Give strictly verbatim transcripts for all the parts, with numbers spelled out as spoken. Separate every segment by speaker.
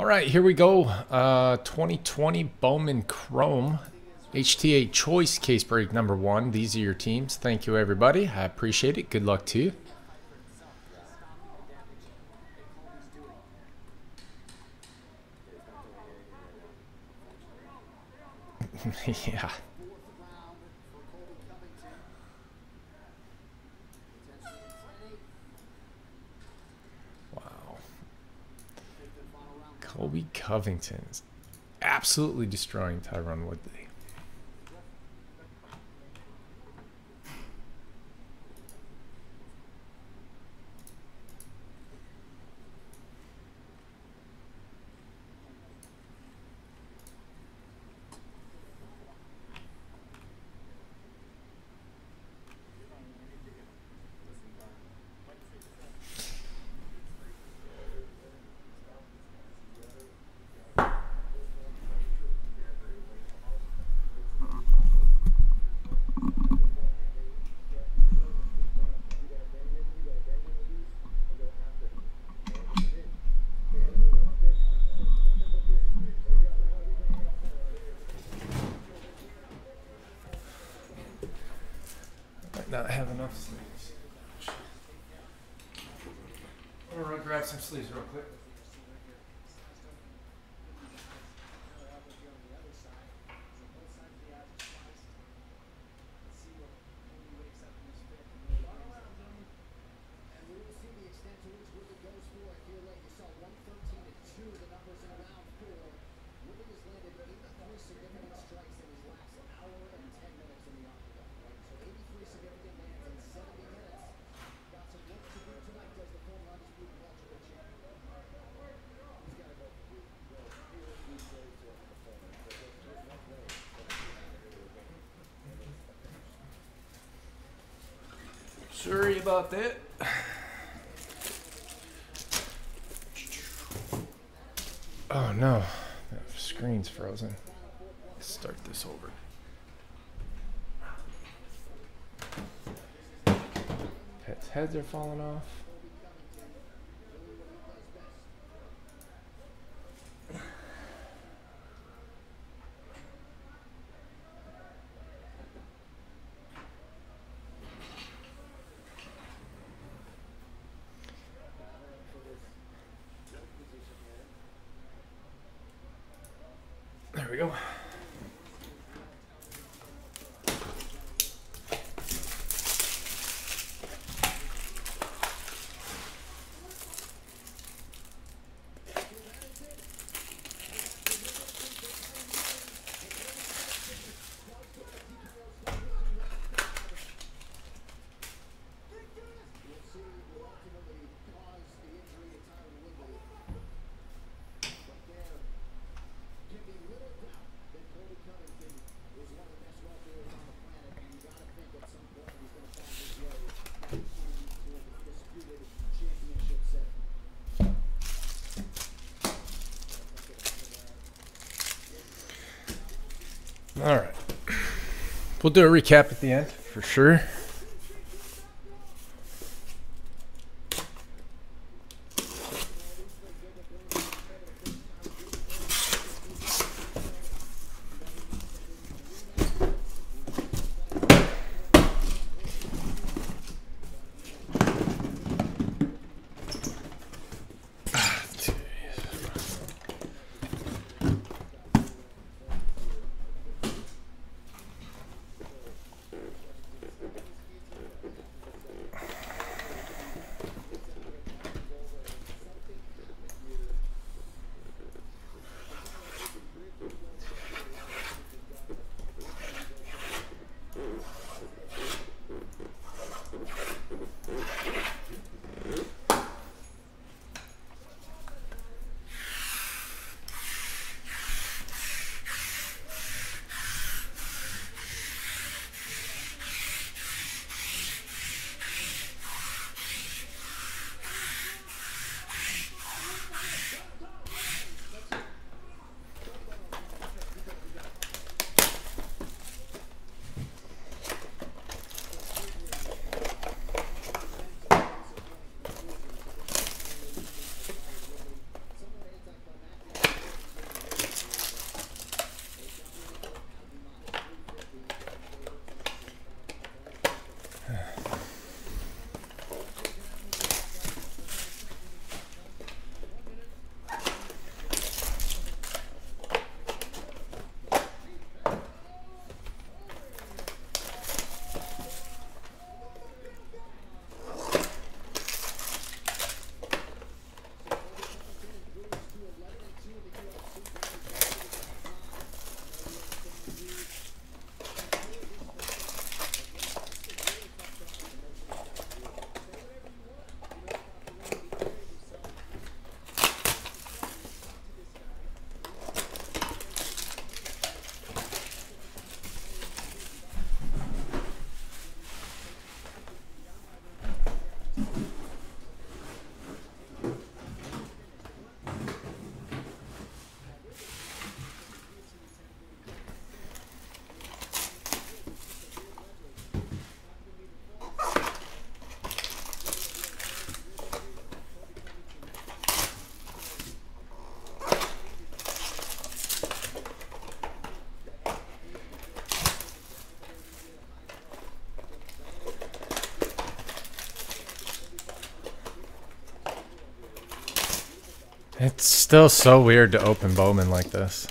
Speaker 1: All right, here we go. Uh, twenty twenty Bowman Chrome H T A Choice Case Break number one. These are your teams. Thank you, everybody. I appreciate it. Good luck to you. Yeah. Wow. Kobe Covington is absolutely destroying Tyron Woodley. Not have enough sleeves. I'm gonna grab some sleeves real quick. Sorry about that. Oh no, the screen's frozen. Let's start this over. Pets' heads are falling off. There we go. All right. We'll do a recap at the end for sure. It's still so weird to open Bowman like this.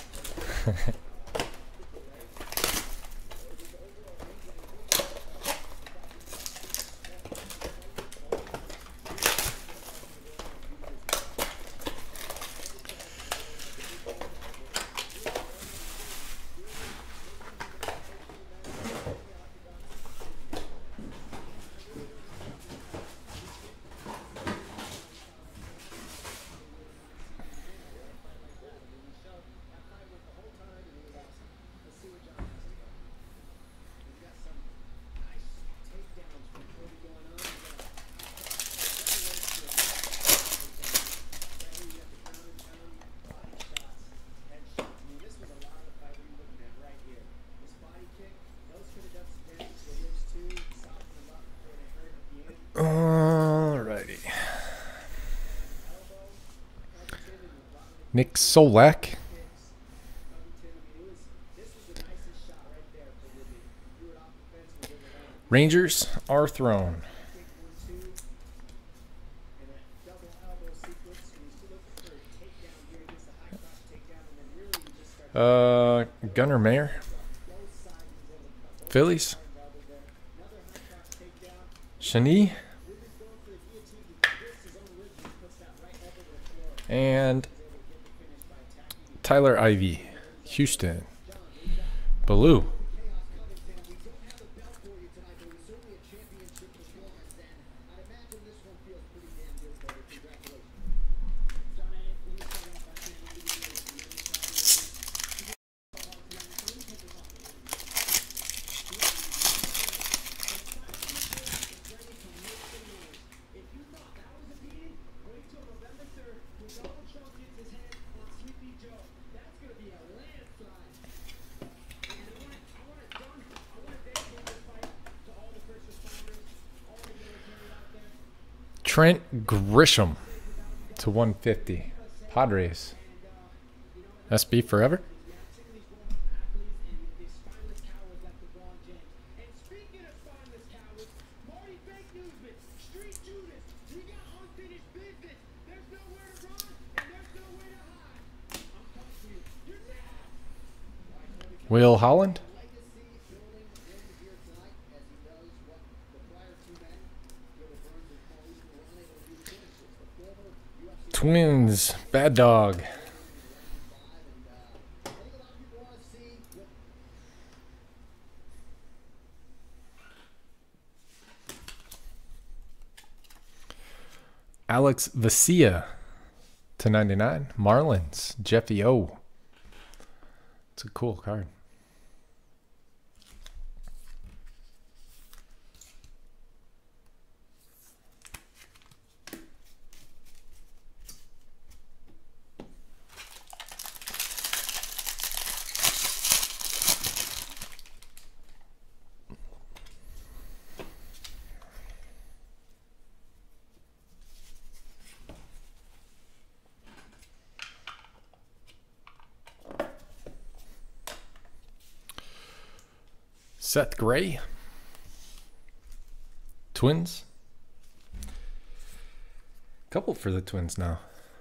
Speaker 1: Alrighty. Nick Solak. Rangers are thrown. Uh, Gunnar Mayer. Phillies. Shani. And Tyler Ivey. Houston. Baloo. Trent Grisham to one fifty. Padres. S B forever. Will Holland. Twins, Bad Dog. Alex Vesia to ninety-nine. Marlins, Jeffy O. It's a cool card. Seth Gray. Twins. Couple for the Twins now.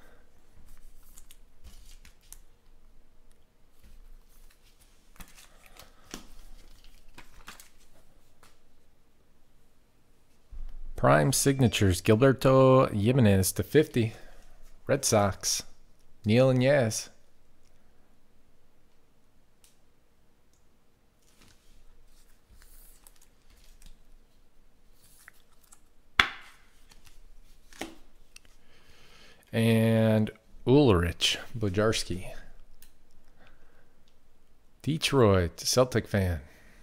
Speaker 1: Prime signatures. Gilberto Jimenez to fifty. Red Sox. Neil and Yaz. And Ulrich Bojarski. Detroit, Celtic fan.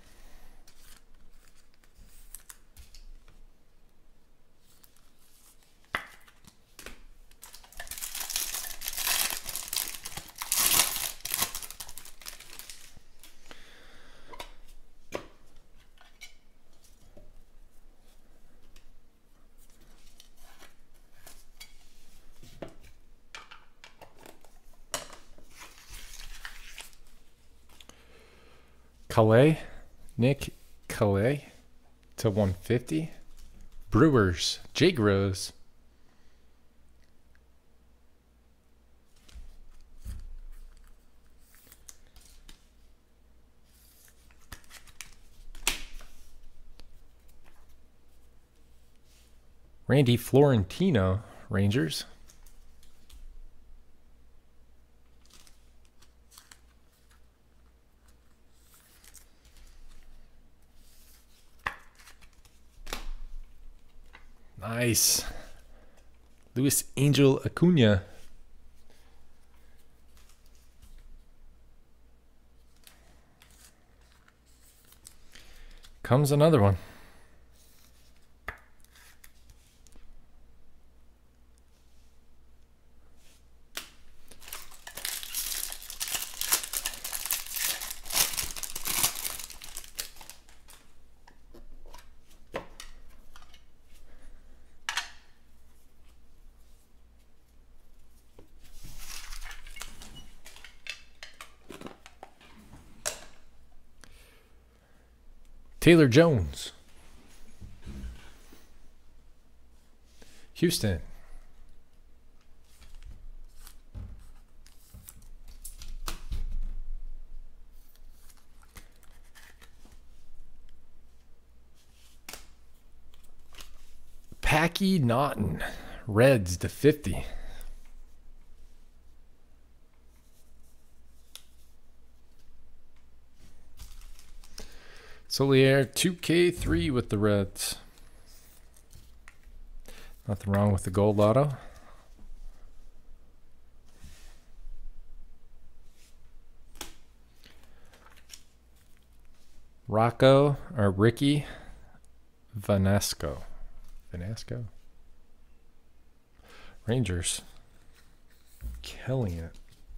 Speaker 1: Calais, Nick Calais to one fifty. Brewers, Jake Rose. Randy Florentino, Rangers. Nice. Luis Angel Acuna. Comes another one. Taylor Jones. Houston. Packy Naughton. Reds to fifty. Solier two K three with the Reds. Nothing wrong with the gold auto. Rocco or Ricky Vanasco. Vanasco. Rangers. Killing it.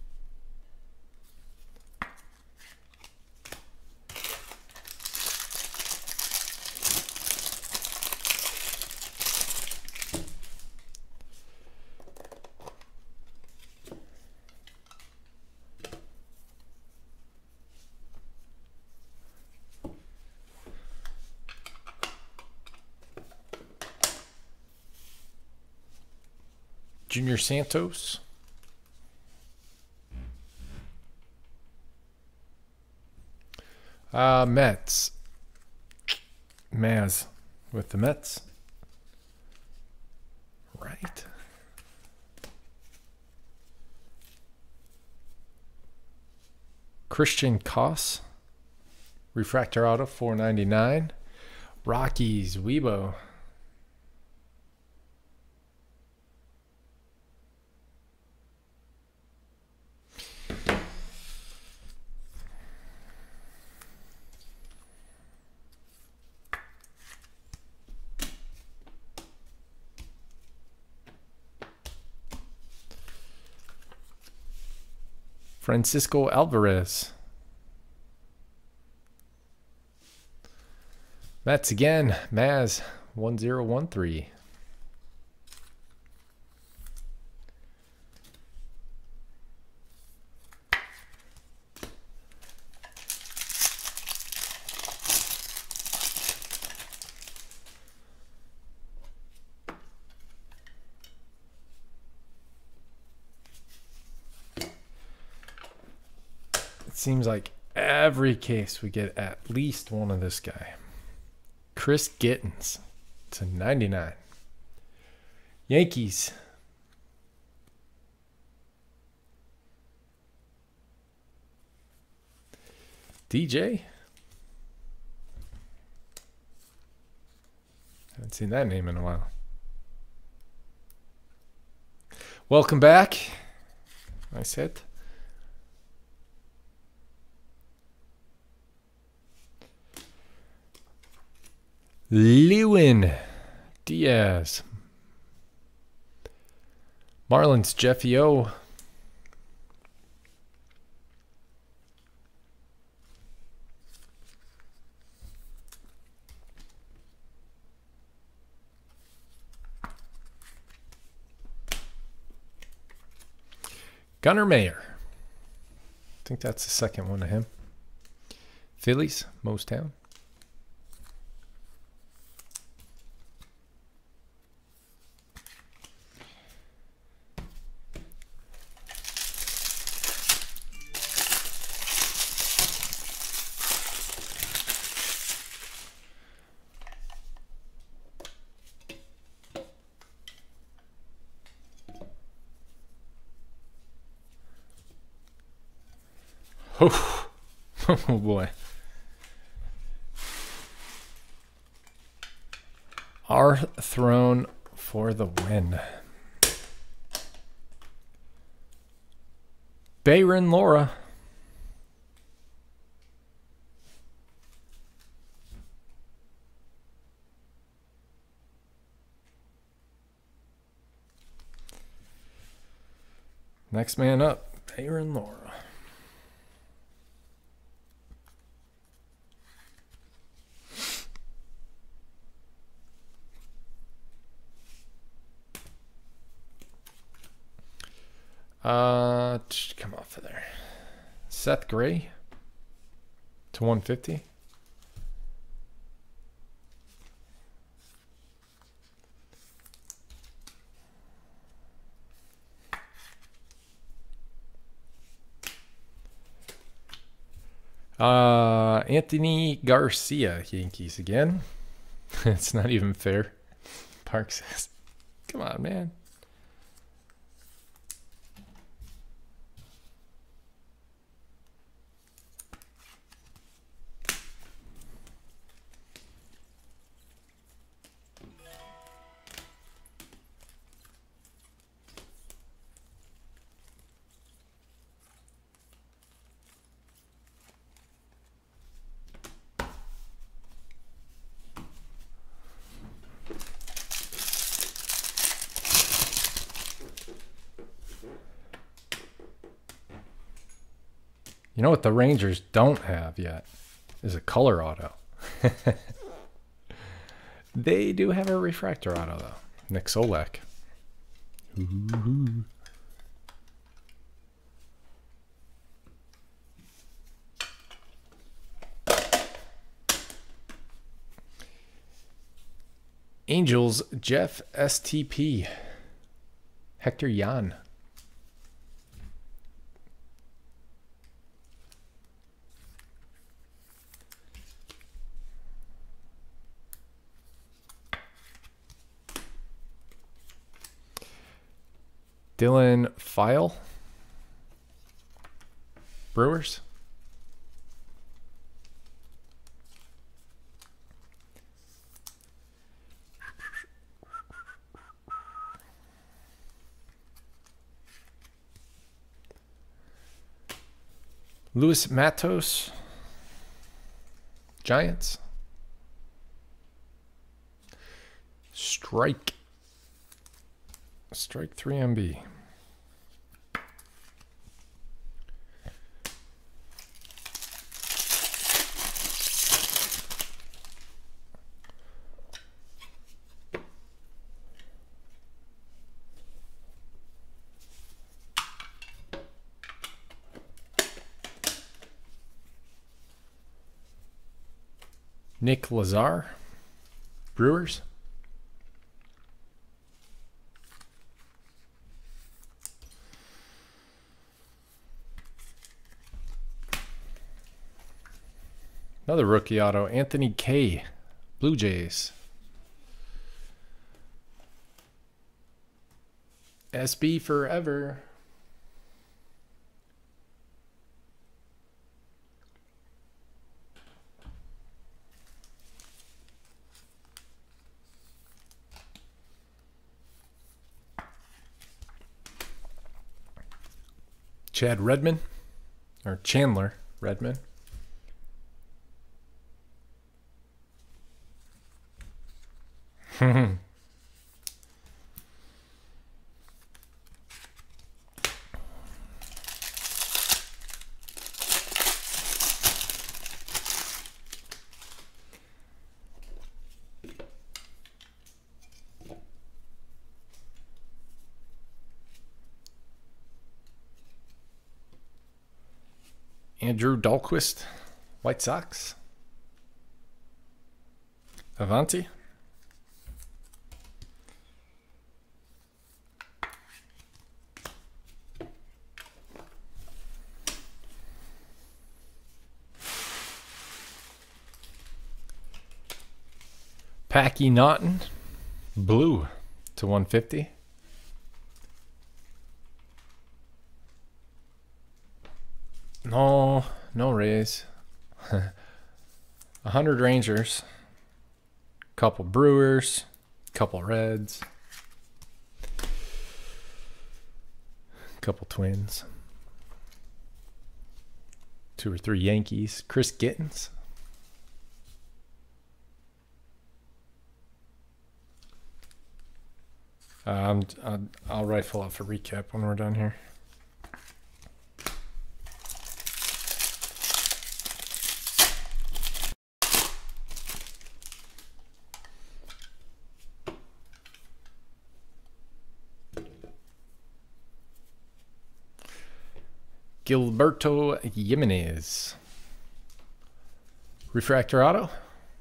Speaker 1: Junior Santos. Uh, Mets. Maz with the Mets. Right. Christian Koss. Refractor auto four ninety-nine. Rockies Weibo. Francisco Alvarez. Mets again. Maz one zero one three. Seems like every case we get at least one of this guy. Chris Gittens to ninety-nine. Yankees. D J. Haven't seen that name in a while. Welcome back. Nice hit. Lewin Diaz. Marlins Jeffy O. Gunnar Mayer. I think that's the second one of him. Phillies, Mostown. Oh, oh boy. Our throne for the win. Bayron Laura. Next man up, Bayron Laura. Uh, come off of there. Seth Gray to one fifty. Uh, Anthony Garcia, Yankees again. It's not even fair. Park says, come on, man. You know what the Rangers don't have yet is a color auto. They do have a refractor auto, though. Nick Solak. Ooh. Angels, Jeff S T P. Hector Yan. Dylan File. Brewers. Luis Matos. Giants. Strike. Strike three M B. Nick Lazar. Brewers. Another rookie auto, Anthony K. Blue Jays. S B forever. Chad Redman, or Chandler Redman. Andrew Dahlquist, White Sox. Avanti. Packy Naughton, blue to one fifty. No, no Rays. A hundred Rangers. Couple Brewers. Couple Reds. Couple Twins. Two or three Yankees. Chris Gittins. Um, I'll, I'll rifle off a recap when we're done here. Gilberto Jimenez. Refractor auto.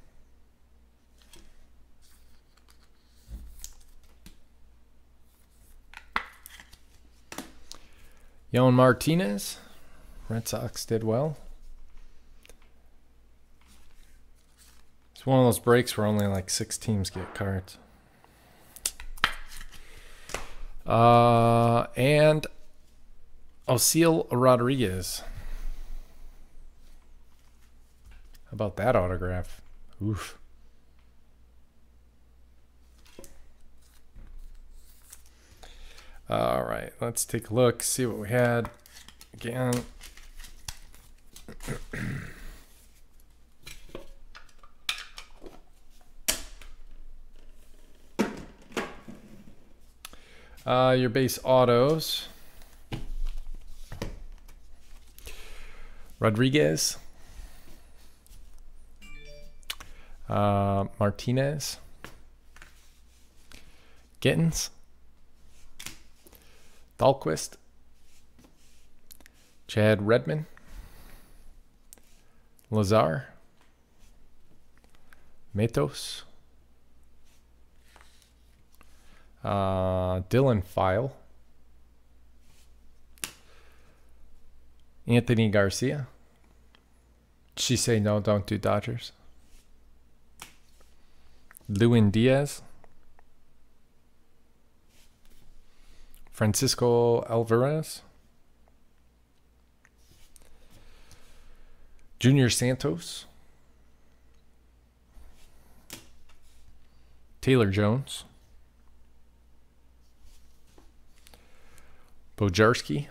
Speaker 1: Yoan Martinez. Red Sox did well. It's one of those breaks where only like six teams get cards. Uh, and Osiel Rodriguez. How about that autograph? Oof. All right, let's take a look, see what we had. Again. uh, your base autos. Rodriguez. Uh, Martinez. Gittins. Dahlquist. Chad Redman. Lazar. Matos. Uh, Dylan File. Anthony Garcia. Did she say no, don't do Dodgers? Lewin Diaz. Francisco Alvarez. Junior Santos. Taylor Jones. Bojarski.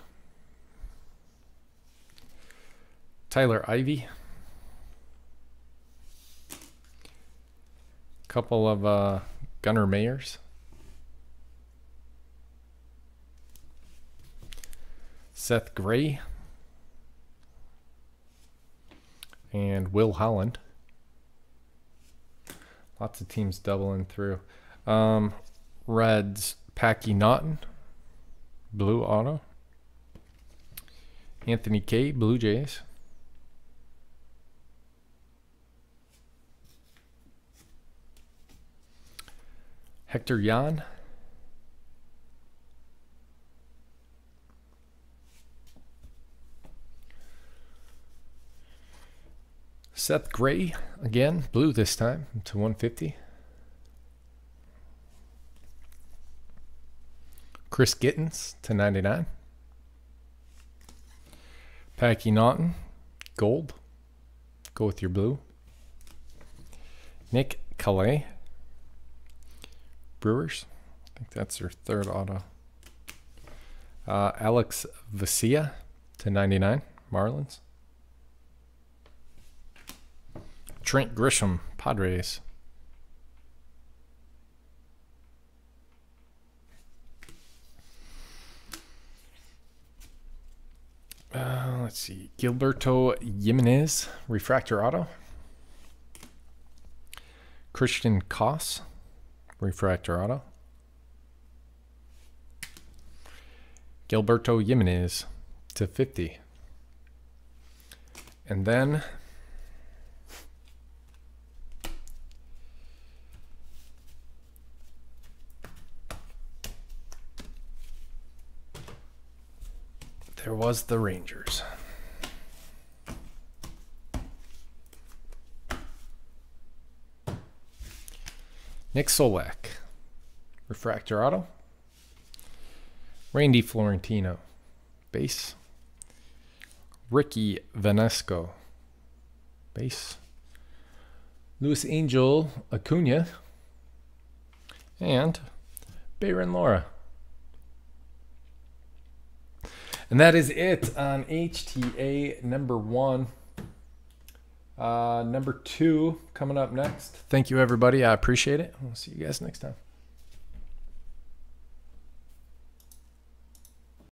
Speaker 1: Tyler Ivey. Couple of uh, Gunnar Mayers. Seth Gray. And Will Holland. Lots of teams doubling through. Um, Reds, Packy Naughton. Blue auto. Anthony K, Blue Jays. Hector Yan. Seth Gray, again, blue this time, to one fifty. Chris Gittins to ninety-nine. Packy Naughton, gold. Go with your blue. Nick Calais. Brewers. I think that's their third auto. Uh, Alex Vesia to ninety-nine. Marlins. Trent Grisham, Padres. Uh, let's see. Gilberto Jimenez, refractor auto. Christian Koss, refractor auto. Gilberto Jimenez to fifty. And then there was the Rangers. Nick Solak, refractor auto. Randy Florentino, base. Ricky Vanesco. Base. Luis Angel Acuna. And Bayron Laura. And that is it on H T A number one. Uh, number two coming up next. Thank you, everybody. I appreciate it. We'll see you guys next time.